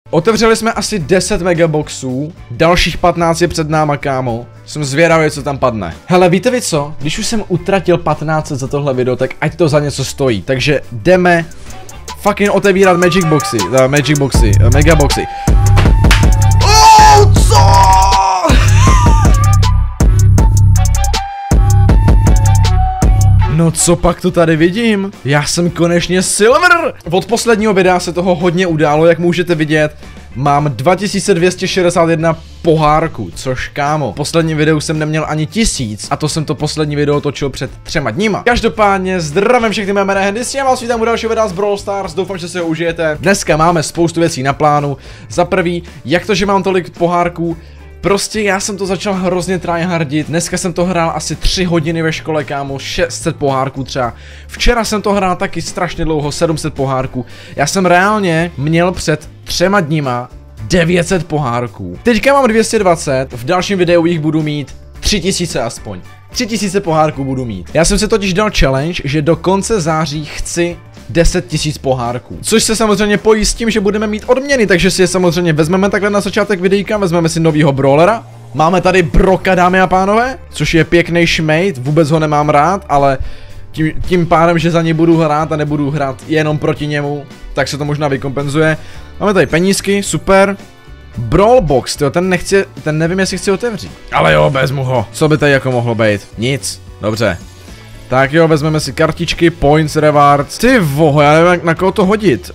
Otevřeli jsme asi 10 megaboxů, dalších 15 je před náma, kámo. Jsem zvědavý, co tam padne. Hele, víte vy co? Když už jsem utratil 15 za tohle video, tak ať to za něco stojí. Takže jdeme fucking otevírat megaboxy. Oh, co? No co pak to tady vidím? Já jsem konečně silver! Od posledního videa se toho hodně událo, jak můžete vidět. Mám 2261 pohárků, což kámo, v posledním videu jsem neměl ani 1000 a to jsem to poslední video točil před 3 dníma. Každopádně zdravím všechny mé jméno Handy, s tím vás vítám u dalšího videa z Brawl Stars, doufám, že si ho užijete. Dneska máme spoustu věcí na plánu. Za prvý, jak to, že mám tolik pohárků? Prostě já jsem to začal hrozně tryhardit, dneska jsem to hrál asi 3 hodiny ve škole, kámo, 600 pohárků třeba. Včera jsem to hrál taky strašně dlouho, 700 pohárků. Já jsem reálně měl před 3 dníma 900 pohárků. Teďka mám 220, v dalším videu jich budu mít 3000 aspoň. 3000 pohárků budu mít. Já jsem si totiž dal challenge, že do konce září chci 10 000 pohárků. Což se samozřejmě pojí s tím, že budeme mít odměny, takže si je samozřejmě vezmeme takhle na začátek videjka, vezmeme si novýho brawlera. Máme tady Broka, dámy a pánové, což je pěkný šmejt, vůbec ho nemám rád, ale tím pádem, že za něj budu hrát a nebudu hrát jenom proti němu, tak se to možná vykompenzuje. Máme tady penízky, super. Brawl box, tyjo, ten nevím, jestli chci otevřít. Ale jo, vezmu ho. Co by tady jako mohlo být? Nic, dobře. Tak jo, vezmeme si kartičky, points, rewards. Ty voho, já nevím, na koho to hodit.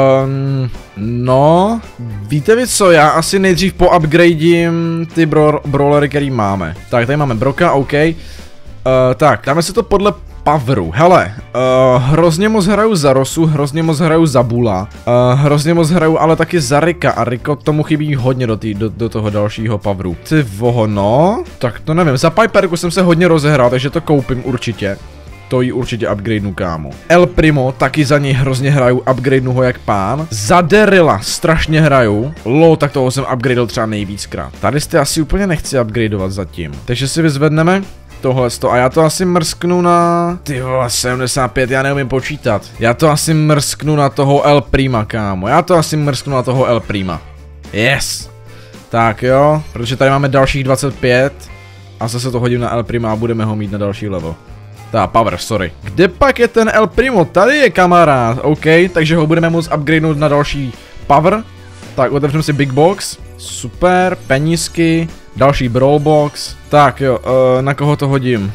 No, víte vy co, já asi nejdřív poupgradím ty brawlery, který máme. Tak, tady máme Broka, OK. Tak, dáme si to podle poweru. Hele, hrozně moc hraju za Rosu, hrozně moc hraju za Bula, hrozně moc hraju ale taky za Rika a Riko tomu chybí hodně do toho dalšího poweru. Ty voho, no, tak to nevím, za Piperku jsem se hodně rozehrál, takže to koupím určitě. To ji určitě upgradenu, kámo. El Primo, taky za něj hrozně hraju, upgradenu ho jak pán. Za Daryla strašně hraju. Tak toho jsem upgradel třeba nejvíckrát. Tady jste asi úplně nechci upgradeovat zatím. Takže si vyzvedneme tohle a já to asi mrsknu na... Ty vole, 75, já neumím počítat. Já to asi mrsknu na toho El Prima, kámo. Já to asi mrsknu na toho El Prima. Yes. Tak jo, protože tady máme dalších 25. A zase to hodím na El Prima a budeme ho mít na další level. Power, sorry. Kde pak je ten El Primo? Tady je kamarád, OK, takže ho budeme moct upgradenout na další power. Tak, otevřeme si Big Box. Super, penízky, další Brawl Box. Tak jo, na koho to hodím?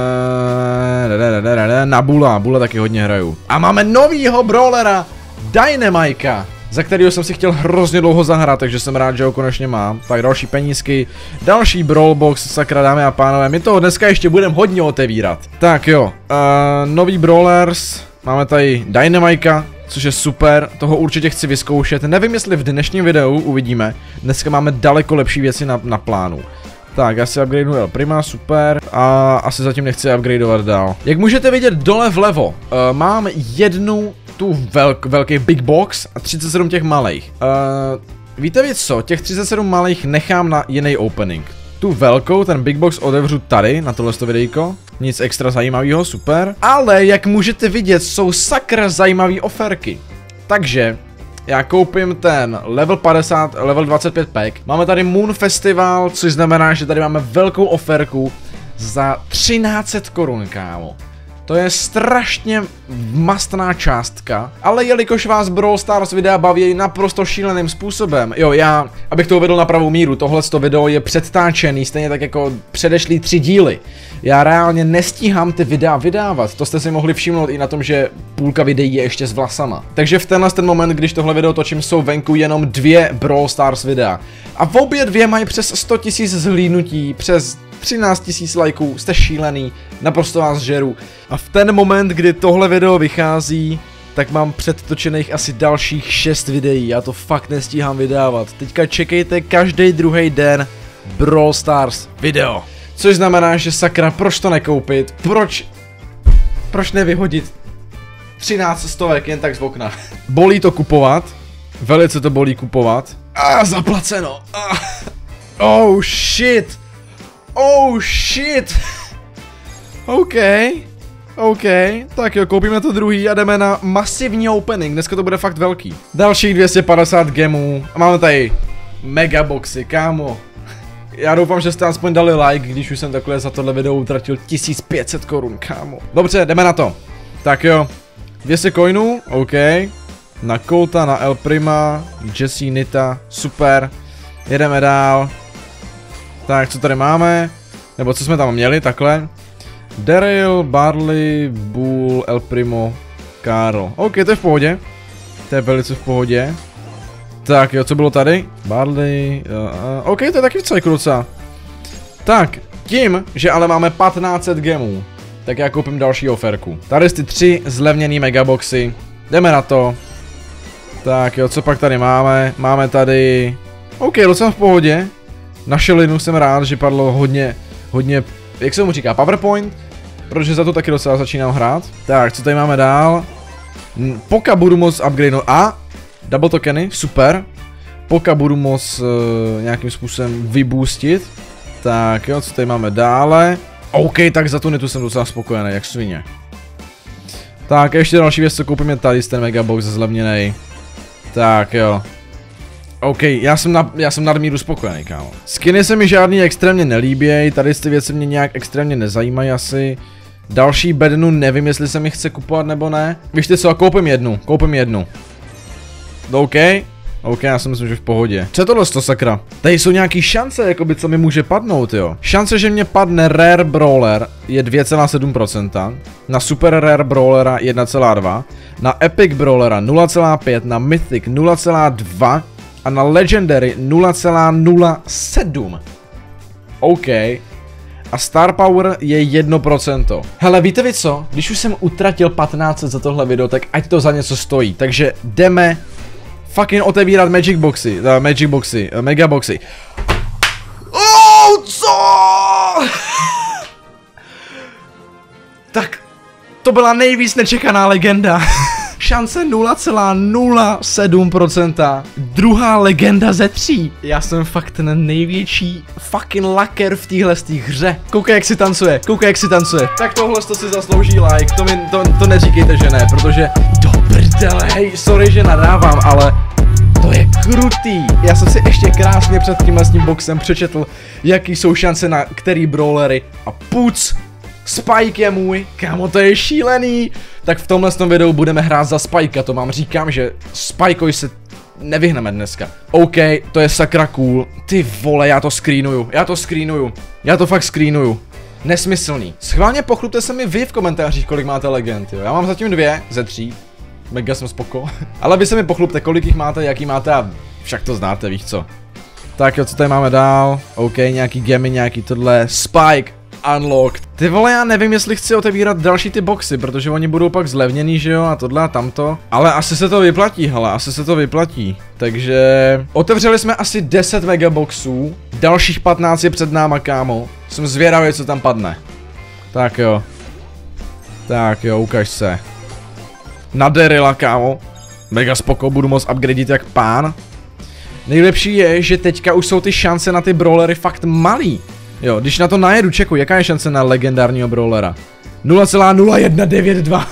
Na Bula, Bula taky hodně hraju. A máme novýho brawlera, Dynamika, za kterého jsem si chtěl hrozně dlouho zahrát, takže jsem rád, že ho konečně mám. Tak další penízky, další Brawl Box, sakra dámy a pánové, my toho dneska ještě budeme hodně otevírat. Tak jo, nový brawlers, máme tady Dynamika, což je super, toho určitě chci vyzkoušet, nevím jestli v dnešním videu, uvidíme. Dneska máme daleko lepší věci na plánu. Tak, já si upgradenu El Prima, super, a asi zatím nechci upgradeovat dál. Jak můžete vidět dole vlevo, mám jednu tu velký Big Box a 37 těch malých. Víte vy co, těch 37 malých nechám na jiný opening. Tu velkou, ten Big Box otevřu tady, na tohle videjko. Nic extra zajímavého, super. Ale jak můžete vidět, jsou sakra zajímavé oferky. Takže já koupím ten level 50, level 25 pack. Máme tady Moon Festival, což znamená, že tady máme velkou oferku za 1300 korun, kámo. To je strašně mastná částka, ale jelikož vás Brawl Stars videa baví naprosto šíleným způsobem, jo, abych to uvedl na pravou míru, tohleto video je předtáčený, stejně tak jako předešlý 3 díly. Já reálně nestíhám ty videa vydávat, to jste si mohli všimnout i na tom, že půlka videí je ještě s vlasama. Takže v ten moment, když tohle video točím, jsou venku jenom 2 Brawl Stars videa. A v obě dvě mají přes 100 000 zhlídnutí, přes 13 000 lajků, jste šílený, naprosto vás žeru. A v ten moment, kdy tohle video vychází, tak mám předtočených asi dalších 6 videí, já to fakt nestíhám vydávat. Teďka čekejte každý druhý den Brawl Stars video. Což znamená, že sakra, proč to nekoupit, proč nevyhodit 13 stovek jen tak z okna. Bolí to kupovat, velice to bolí kupovat. Zaplaceno. Oh shit. Oh shit! OK. OK, tak jo, koupíme to druhý a jdeme na masivní opening, dneska to bude fakt velký. Dalších 250 gemů a máme tady megaboxy, kámo. Já doufám, že jste aspoň dali like, když už jsem takhle za tohle video utratil 1500 korun, kámo. Dobře, jdeme na to. Tak jo, 200 coinů, OK. Na Colta, na El Prima, Jesse, Nita, super. Jedeme dál. Tak, co tady máme? Nebo co jsme tam měli, takhle. Daryl, Barley, Bull, El Primo, Karl. OK, to je v pohodě. To je velice v pohodě. Tak jo, co bylo tady? Barley, OK, to je taky v cajku docela. Tak, tím, že ale máme 1500 gemů, tak já koupím další oferku. Tady ty 3 zlevněný megaboxy. Jdeme na to. Tak jo, co pak tady máme? Máme tady... OK, docela v pohodě. Na Shelinu jsem rád, že padlo hodně, jak se mu říká, PowerPoint. Protože za to taky docela začínám hrát. Tak, co tady máme dál? Poka budu moct upgradenout a double tokeny, super. Poka budu moct nějakým způsobem vyboostit. Tak jo, co tady máme dále? OK, tak za tu Nitu jsem docela spokojený, jak svině. Tak, ještě další věc, co koupím je tady ten megabox zlevněnej. Tak jo. OK, já jsem nadmíru spokojený, kámo. Skiny se mi žádný extrémně nelíbějí, tady ty věci mě nějak extrémně nezajímají asi. Další bednu nevím, jestli se mi chce kupovat nebo ne. Víš co, koupím jednu. OK, já si myslím, že v pohodě. Co je tohle to sakra? Tady jsou nějaký šance, jakoby co mi může padnout, jo. Šance, že mě padne Rare Brawler je 2,7%, na Super Rare Brawlera 1,2%, na Epic Brawlera 0,5%, na Mythic 0,2% a na Legendary 0,07%. OK. A Star Power je 1%. Hele, víte vy co? Když už jsem utratil 1500 za tohle video, tak ať to za něco stojí. Takže jdeme fucking otevírat megaboxy. Co? Tak, to byla nejvíc nečekaná legenda. Šance 0,07%. Druhá legenda ze 3. Já jsem fakt ten největší fucking laker v téhle hře. Koukej, jak si tancuje. Tak tohle to si zaslouží like. To neříkejte, že ne, protože do prdele, hej, sorry, že nadávám, ale to je krutý. Já jsem si ještě krásně před tímhle s tím boxem přečetl, jaký jsou šance na který brawlery a puc. Spike je můj, kámo, to je šílený. Tak v tomhle videu budeme hrát za Spikea, to vám říkám, že Spikeovi se nevyhneme dneska. OK, to je sakra cool. Ty vole, já to fakt screenuju. Nesmyslný. Schválně pochlupte se mi vy v komentářích, kolik máte legend, jo. Já mám zatím 2 ze 3. Mega jsem spoko. Ale vy se mi pochlupte, kolik jich máte, jaký máte a však to znáte, víš co. Tak jo, co tady máme dál? OK, nějaký gemy, nějaký tohle. Spike. Unlocked. Ty vole, já nevím, jestli chci otevírat další ty boxy, protože oni budou pak zlevněný, že jo, a tohle a tamto. Ale asi se to vyplatí, hele, Takže otevřeli jsme asi 10 megaboxů, dalších 15 je před náma, kámo. Jsem zvědavý, co tam padne. Tak jo, ukaž se. Na Daryla, kámo. Mega spoko, budu moct upgradit jak pán. Nejlepší je, že teďka už jsou ty šance na ty brawlery fakt malý. Jo, když na to najedu, čekuj, jaká je šance na legendárního brawlera? 0,0192.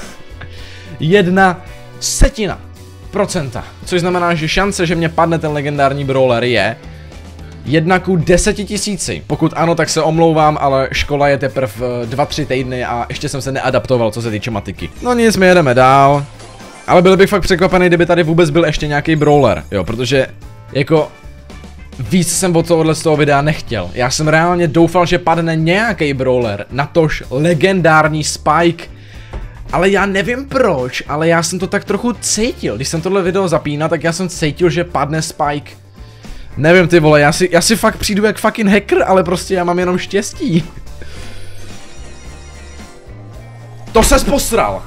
1/100%. Což znamená, že šance, že mě padne ten legendární brawler je 1:10 000. Pokud ano, tak se omlouvám, ale škola je teprve 2-3 týdny a ještě jsem se neadaptoval, co se týče matiky. No nic, my jedeme dál. Ale byl bych fakt překvapený, kdyby tady vůbec byl ještě nějaký brawler, jo, protože jako víc jsem od tohohle z toho videa nechtěl. Já jsem reálně doufal, že padne nějaký brawler, natož legendární Spike. Ale já nevím proč, ale já jsem to tak trochu cítil. Když jsem tohle video zapínal, tak já jsem cítil, že padne Spike. Nevím, ty vole, já si fakt přijdu jak fucking hacker, ale prostě já mám jenom štěstí. To ses posral.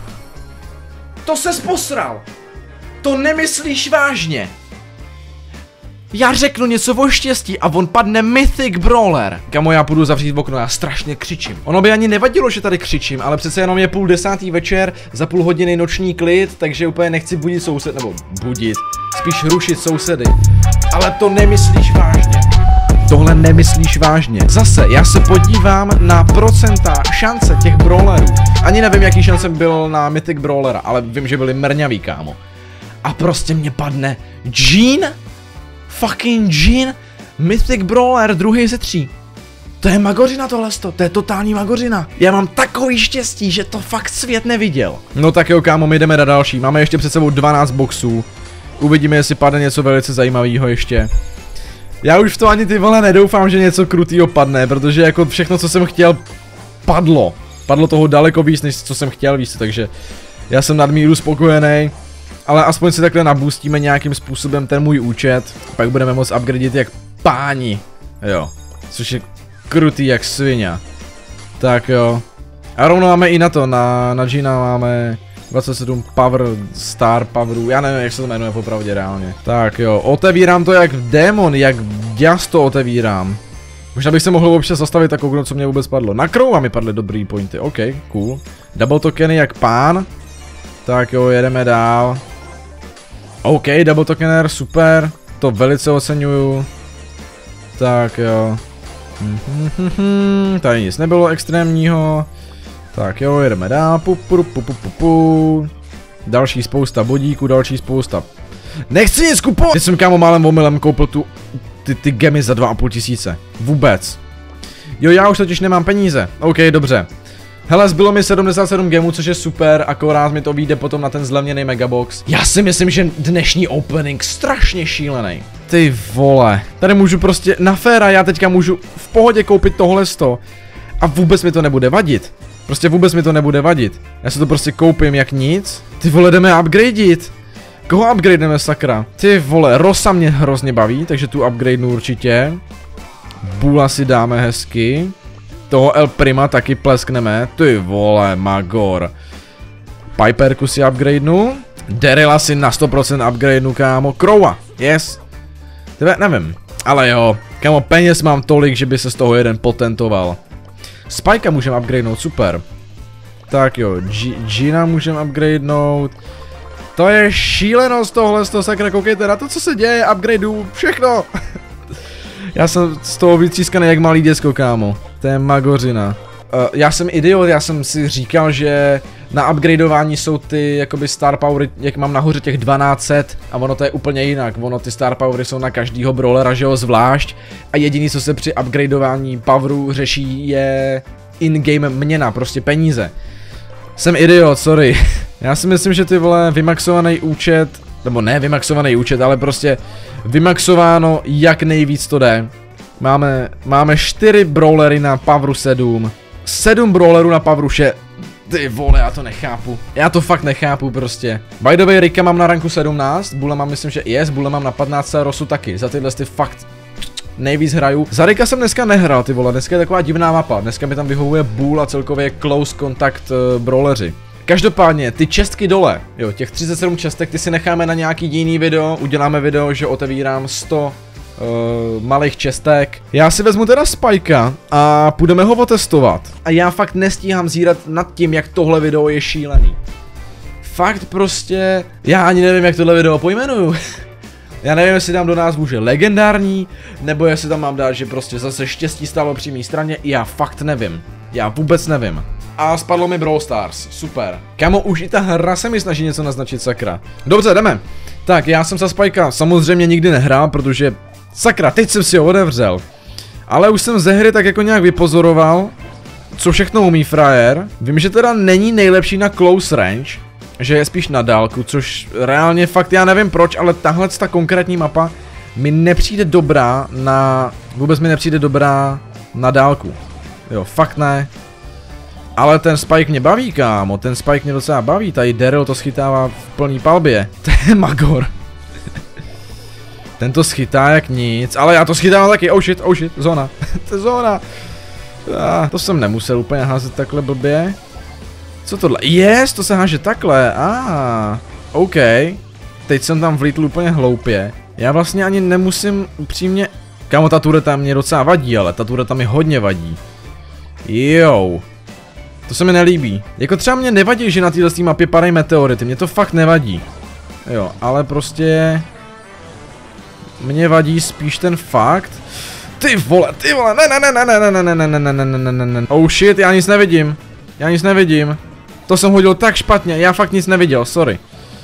To nemyslíš vážně. Já řeknu něco o štěstí a on padne Mythic Brawler. Kamo, já půjdu zavřít okno, já strašně křičím. Ono by ani nevadilo, že tady křičím, ale přece jenom je 9:30 večer, za půl hodiny noční klid, takže úplně nechci budit sousedy, nebo budit, spíš rušit sousedy. Ale to nemyslíš vážně. tohle nemyslíš vážně. Zase, já se podívám na procenta šance těch brawlerů. Ani nevím, jaký šance byl na Mythic Brawlera, ale vím, že byli mrňavý, kámo. A prostě mě padne Jean? Fucking Jean? Mythic Brawler, druhý ze 3. To je magořina tohleto, to je totální magořina. Já mám takový štěstí, že to fakt svět neviděl. No tak jo, kámo, my jdeme na další. Máme ještě před sebou 12 boxů. Uvidíme, jestli padne něco velice zajímavého ještě. Já už v to ani ty vole nedoufám, že něco krutýho padne, protože jako všechno, co jsem chtěl, padlo. Padlo toho daleko víc, než co jsem chtěl víc, takže já jsem nadmíru spokojený. Ale aspoň si takhle nabustíme nějakým způsobem ten můj účet. Pak budeme moct upgradit jak páni. Jo, což je krutý jak svině. Tak jo. A rovno máme i na to, na Jeana máme 27 power, star powerů, já nevím, jak se to jmenuje popravdě reálně. Tak jo, otevírám to jak démon, jak děs to otevírám. Možná bych se mohl občas zastavit a kouknout, co mě vůbec padlo. Na Crowa mi padly dobrý pointy, ok, cool. Double tokeny jak pán. Tak jo, jedeme dál. OK, double tokener, super, to velice oceňuju. Tak jo. Tady nic nebylo extrémního. Tak jo, jedeme dál. Další spousta bodíků, další spousta. Nechci nic kupovat! Teď jsem kámo málem omylem koupil ty gemy za 2,5 tisíce. Vůbec. Jo, já už totiž nemám peníze. OK, dobře. Hele, zbylo mi 77 gemů, což je super, akorát mi to vyjde potom na ten zlevněný megabox. Já si myslím, že dnešní opening strašně šílený. Ty vole, tady můžu prostě na féra, já teďka můžu v pohodě koupit tohle a vůbec mi to nebude vadit. Prostě vůbec mi to nebude vadit. Já si to prostě koupím jak nic. Ty vole, jdeme upgradeit. Koho upgradeneme, sakra? Ty vole, Rosa mě hrozně baví, takže tu upgradenu určitě. Bula si dáme hezky. Toho El Prima taky pleskneme. Ty vole, Magor. Piperku si upgradenu. Daryla si na 100% upgradenu, kámo. Crowa, yes. Tebe nevím. Ale jo, kámo, peněz mám tolik, že by se z toho jeden potentoval. Spikea můžeme upgradenout, super. Tak jo, Jeana můžeme upgradenout. To je šílenost tohle, sakra, koukejte na to, co se děje, upgradeu, všechno. Já jsem z toho vytřískaný jak malý děcko, kámo. To je magořina. Já jsem idiot, já jsem si říkal, že na upgradeování jsou ty jakoby star powery, jak mám nahoře těch 1200 a ono to je úplně jinak. Ono ty star powery jsou na každýho brawlera, že jo, zvlášť. A jediný, co se při upgradeování powerů řeší, je in-game měna, prostě peníze. Jsem idiot, sorry. Já si myslím, že ty vole vymaxovaný účet, nebo ne vymaxovaný účet, ale prostě vymaxováno jak nejvíc to jde. Máme 4 brawlery na poweru 7. 7 brawlerů na poweru 6. Ty vole, já to nechápu. Já to fakt nechápu prostě. By the way, Rika mám na ranku 17, Bula mám myslím, že yes, Bula mám na 15 a Rosu taky. Za tyhle ty fakt nejvíc hraju. Za Rika jsem dneska nehrál, ty vole, dneska je taková divná mapa. Dneska mi tam vyhovuje Bull a celkově close contact brawleři. Každopádně, ty čestky dole, jo, těch 37 čestek, ty si necháme na nějaký jiný video, uděláme video, že otevírám 100 malých čestek. Já si vezmu teda Spikea a půjdeme ho otestovat. A já fakt nestíhám zírat nad tím, jak tohle video je šílený. Fakt prostě, já ani nevím, jak tohle video pojmenuju. Já nevím, jestli dám do názvu, že legendární, nebo jestli tam mám dát, že prostě zase štěstí stálo při mý straně, já fakt nevím. Já vůbec nevím. A spadlo mi Brawl Stars, super. Kámo, už i ta hra se mi snaží něco naznačit, sakra. Dobře, jdeme. Tak, já jsem za Spikea samozřejmě nikdy nehrál, protože sakra, teď jsem si ho otevřel. Ale už jsem ze hry tak jako nějak vypozoroval, co všechno umí frajer. Vím, že teda není nejlepší na close range, že je spíš na dálku, což reálně fakt já nevím proč, ale tahle ta konkrétní mapa mi nepřijde dobrá na... Vůbec mi nepřijde dobrá na dálku. Jo, fakt ne. Ale ten Spike mě baví, kámo, ten Spike mě docela baví, tady Daryl to schytává v plný palbě. To je Magor. Ten to schytá jak nic, ale já to schytávám taky, oh shit, zóna. To je zóna. To jsem nemusel úplně házet takhle blbě. Co tohle? Yes, to se háže takhle, OK. Teď jsem tam vlítl úplně hloupě. Já vlastně ani nemusím upřímně... Kámo, ta tureta mě docela vadí, ale ta tureta mi hodně vadí. Jo. To se mi nelíbí. Jako třeba mě nevadí, že na této mapě padají meteority, mě to fakt nevadí. Jo, ale prostě... Mně vadí spíš ten fakt... Ty vole, ne. Oh shit, já nic nevidím. To jsem hodil tak špatně, já fakt nic neviděl, sorry.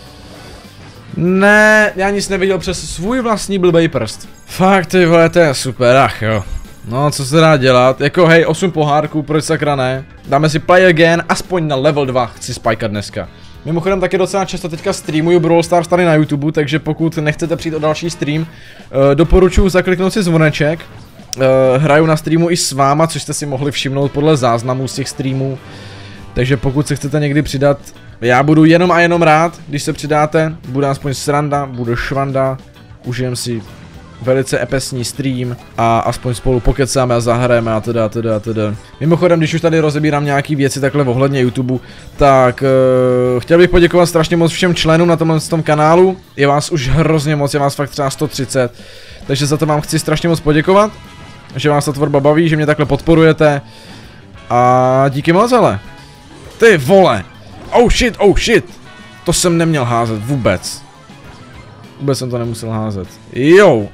Ne, já nic neviděl přes svůj vlastní blbej prst. Fakt ty vole, to je super, ach jo. No, co se dá dělat, jako hej, 8 pohárků, proč sakra ne? Dáme si play again, aspoň na level 2 chci spajkat dneska. Mimochodem taky docela často teďka streamuju Brawl Stars tady na YouTube, takže pokud nechcete přijít o další stream, doporučuji zakliknout si zvoneček. Hraju na streamu i s váma, což jste si mohli všimnout podle záznamů z těch streamů. Takže pokud se chcete někdy přidat, já budu jenom a jenom rád, když se přidáte. Bude aspoň sranda, bude švanda, užijem si velice epesní stream a aspoň spolu pokecáme a zahrajeme a teda. Mimochodem, když už tady rozebírám nějaký věci takhle ohledně YouTube, tak chtěl bych poděkovat strašně moc všem členům na tom kanálu. Je vás už hrozně moc, je vás fakt třeba 130, takže za to vám chci strašně moc poděkovat, že vás ta tvorba baví, že mě takhle podporujete a díky moc, ale. Ty vole, oh shit, to jsem neměl házet vůbec. Vůbec jsem to nemusel házet. Jo,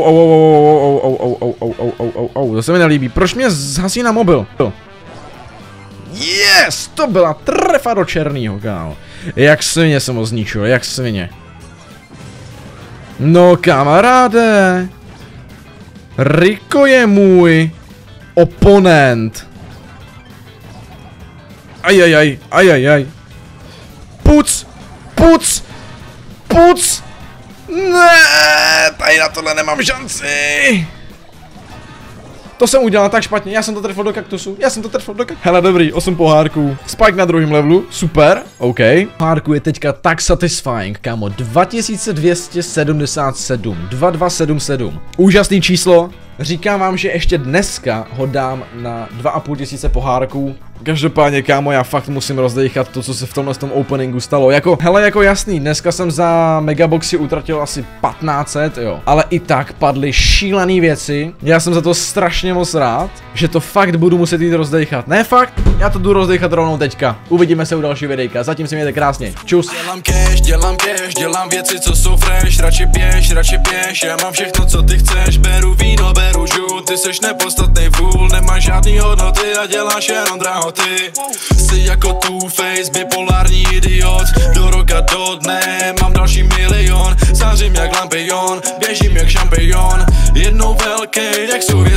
to se mi nelíbí. Proč mě zhasí na mobil? Yes, to byla trefa do černýho, kámo. Jak svině jsem ho zničil, jak svině. No kamaráde. Rico je můj oponent. Ajajaj. Puc. Ne, tady na tohle nemám šanci. To jsem udělal tak špatně, já jsem to trefil do kaktusu, Hele dobrý, 8 pohárků, spike na druhém levelu, super, OK. Pohárku je teďka tak satisfying, kámo, 2277, 2277. Úžasný číslo, říkám vám, že ještě dneska ho dám na 2500 pohárků. Každopádně, kámo, já fakt musím rozdejchat to, co se v tomhle openingu stalo. Hele, jako jasný, dneska jsem za megaboxy utratil asi 1500, jo. Ale i tak padly šílený věci. Já jsem za to strašně moc rád, že to fakt budu muset jít rozdejchat. Ne fakt, já to jdu rozdejchat rovnou teďka. Uvidíme se u dalšího videjka, zatím si mějte krásně. Čus. Dělám cash, dělám věci, co jsou fresh, radši běž, já mám všechno, co ty chceš, beru víno, beru žůl, ty seš nepodstatnej fůl, nemáš žádný hodnoty a děláš jenom drahoty. Jsi jako Two-Face, bipolární idiot, do roka do dne, mám další milion, zářím jak lampion, běžím jak šampion, jednou velký, jak jsou